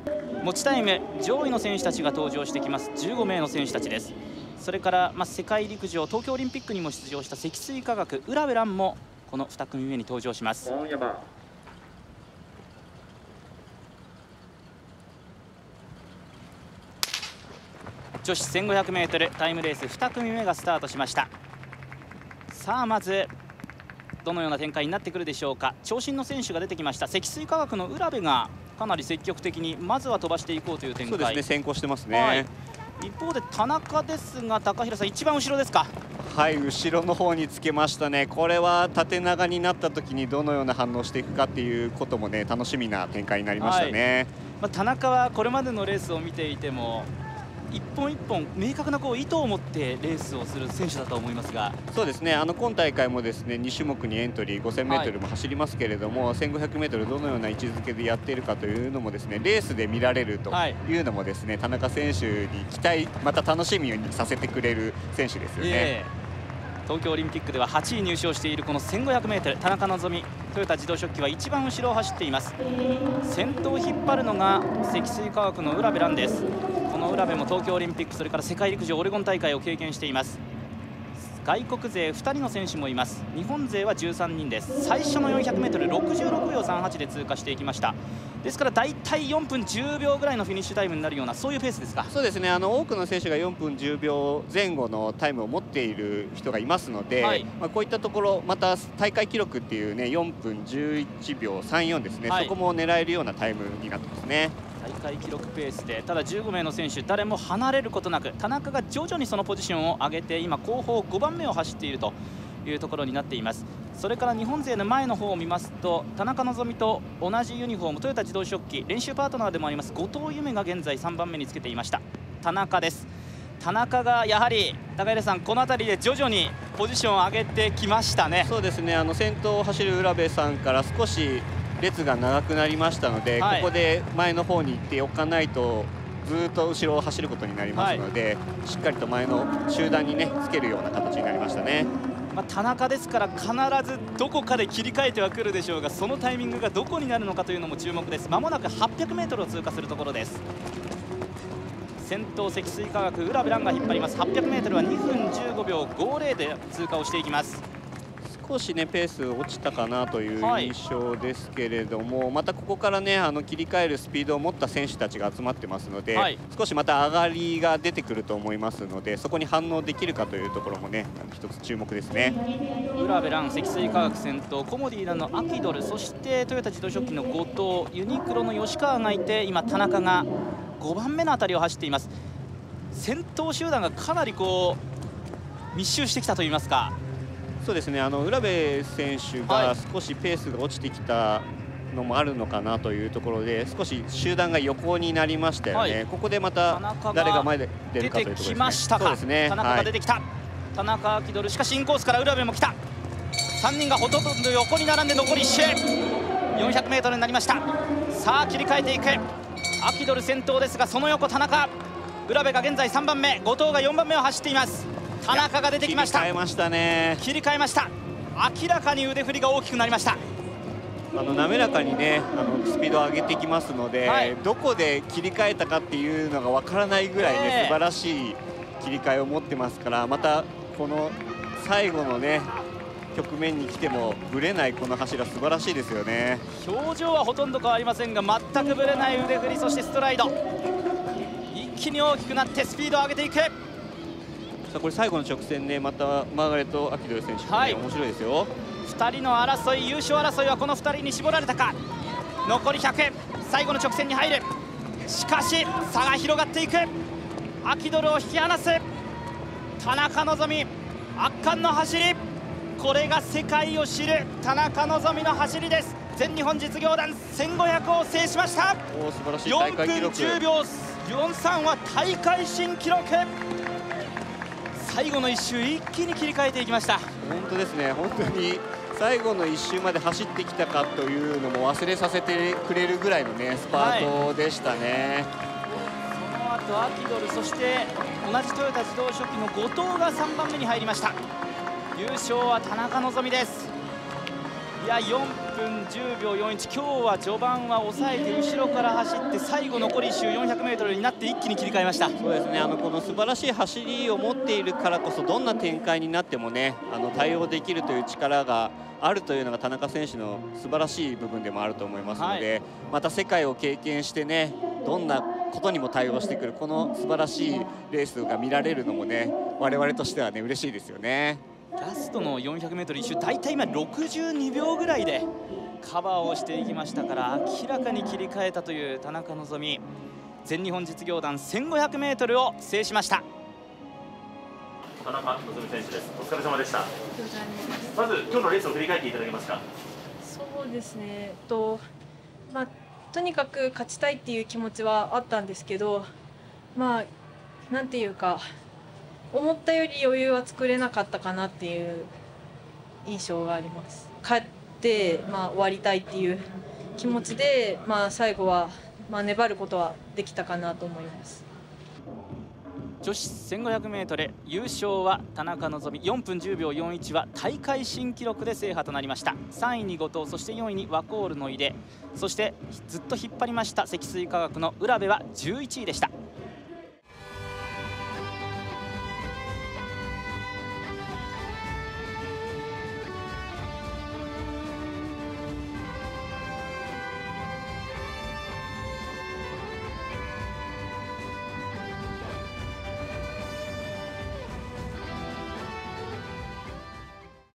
持ちタイム上位の選手たちが登場してきます。15名の選手たちです。それから、世界陸上東京オリンピックにも出場した積水化学卜部蘭もこの2組目に登場します。女子 1500m タイムレース2組目がスタートしました。さあまずどのような展開になってくるでしょうか。長身の選手が出てきました。積水化学の卜部がかなり積極的にまずは飛ばしていこうという展開。 そうですね、先行してますね。 一方で田中ですが、高平さん一番後ろですか。 はい、後ろの方につけましたね。これは縦長になった時にどのような反応していくかっていうこともね、楽しみな展開になりましたね。 田中はこれまでのレースを見ていても一本一本明確な意図を持ってレースをする選手だと思いますが。 そうですね、今大会もですね2種目にエントリー、5000m も走りますけれども、1500m どのような位置づけでやっているかというのもですねレースで見られるというのもですね、田中選手に期待、また楽しみにさせてくれる選手ですよね。 東京オリンピックでは8位入賞しているこの 1500m、 田中希実、トヨタ自動織機は一番後ろを走っています。先頭を引っ張るのが積水化学の卜部蘭です。この卜部も東京オリンピック、それから世界陸上オレゴン大会を経験しています。外国勢2人の選手もいます。日本勢は13人です。最初の 400m66 秒38で通過していきました。ですから大体4分10秒ぐらいのフィニッシュタイムになるような、そういうペースですか。 そうですね、多くの選手が4分10秒前後のタイムを持っている人がいますので、こういったところまた大会記録っていうね4分11秒34ですね、そこも狙えるようなタイムになってますね。 大会記録ペースで、ただ15名の選手誰も離れることなく、田中が徐々にそのポジションを上げて今後方5番目を走っているというところになっています。それから日本勢の前の方を見ますと、田中希実と同じユニフォームトヨタ自動織機練習パートナーでもあります後藤夢が現在3番目につけていました。田中です。田中がやはり高平さん、この辺りで徐々にポジションを上げてきましたね。 そうですね、先頭を走る卜部さんから少し列が長くなりましたので、ここで前の方に行っておかないとずっと後ろを走ることになりますので、しっかりと前の集団にねつけるような形になりましたね。 田中ですから必ずどこかで切り替えてはくるでしょうが、そのタイミングがどこになるのかというのも注目です。まもなく 800m を通過するところです。先頭積水化学卜部蘭が引っ張ります。 800m は2分15秒50で通過をしていきます。 少しねペース落ちたかなという印象ですけれども、またここからね切り替えるスピードを持った選手たちが集まってますので、少しまた上がりが出てくると思いますので、そこに反応できるかというところもね一つ注目ですね。 卜部蘭、積水化学先頭、コモディラのアキドル、そしてトヨタ自動織機の後藤、ユニクロの吉川がいて、今田中が5番目の辺りを走っています。先頭集団がかなり密集してきたといいますか。 そうですね、卜部選手が少しペースが落ちてきたのもあるのかなというところで、少し集団が横になりましたよね。ここでまた誰が前で出るかというところですね。 出てきましたか。そうですね、田中が出てきた。田中アキドル、しかしインコースから卜部も来た。3人がほとんど横に並んで残り1周、400m になりました。さあ切り替えていく。アキドル先頭ですが、その横田中、卜部が現在3番目、後藤が4番目を走っています。田中が出てきました。 切り替えましたね。 切り替えました。明らかに腕振りが大きくなりました。 滑らかにねスピードを上げてきますので、どこで切り替えたかっていうのがわからないぐらいね、素晴らしい切り替えを持ってますから、またこの最後のね局面に来てもぶれないこの走りは素晴らしいですよね。 表情はほとんど変わりませんが、全くぶれない腕振り、そしてストライド、一気に大きくなってスピードを上げていく。 これ最後の直線ね、またマーガレット・アキドル選手もね、面白いですよ。 2人の争い、優勝争いはこの2人に絞られたか。残り100、最後の直線に入る。しかし差が広がっていく。アキドルを引き離す田中希実、圧巻の走り。これが世界を知る田中希実の走りです。全日本実業団1500を制しました。 素晴らしい大会記録。 4分10秒43は大会新記録。最後の1周一気に切り替えていきました。 本当ですね、本当に最後の1周まで走ってきたかというのも忘れさせてくれるぐらいのねスパートでしたね。 その後アキドル、そして同じトヨタ自動織機の後藤が3番目に入りました。優勝は田中希実です。 いや、4分10秒41、今日は序盤は抑えて後ろから走って、最後残り1周 400m になって一気に切り替えました。 そうですね、この素晴らしい走りを持っているからこそ、どんな展開になってもね、対応できるという力があるというのが田中選手の素晴らしい部分でもあると思いますので、はい、また世界を経験してね、どんなことにも対応してくる、この素晴らしいレースが見られるのもね、我々としてはね、嬉しいですよね。 ラストの 400m 一周、大体今62秒ぐらいでカバーをしていきましたから、明らかに切り替えたという田中希実、全日本実業団 1500m を制しました。 田中希実選手です。お疲れ様でした。まず今日のレースを振り返っていただけますか。 そうですね。とにかく勝ちたいっていう気持ちはあったんですけど、なんていうか思ったより余裕は作れなかったかなっていう印象があります。勝って終わりたいっていう気持ちで最後は粘ることはできたかなと思います。 女子 1500m 優勝は田中希実、4分10秒41は大会新記録で制覇となりました。3位に後藤、そして4位にワコールの井出、そしてずっと引っ張りました積水化学の卜部は11位でした。